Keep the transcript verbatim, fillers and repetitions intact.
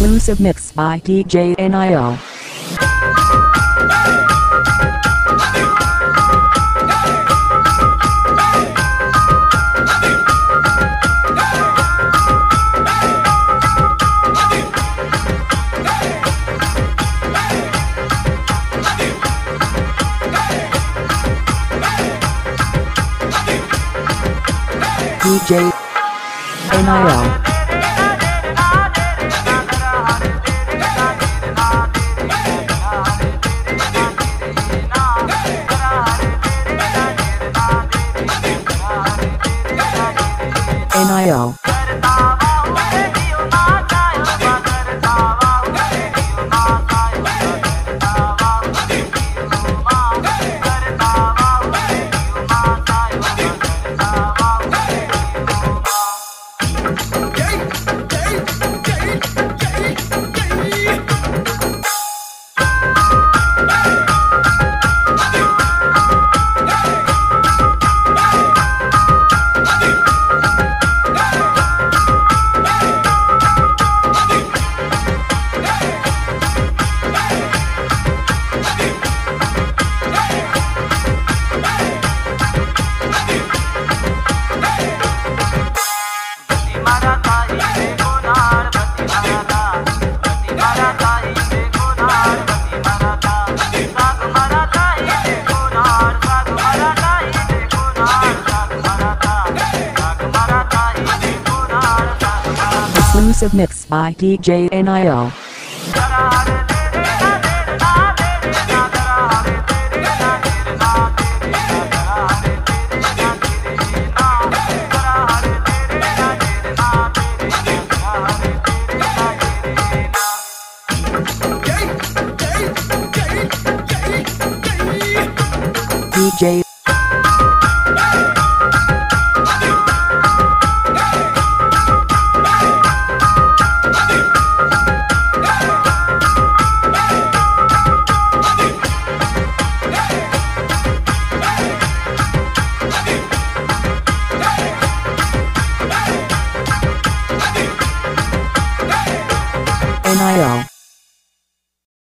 Exclusive mix by D J N I O. D J N I O. N I O. Exclusive mix by D J N I O. D J N I O.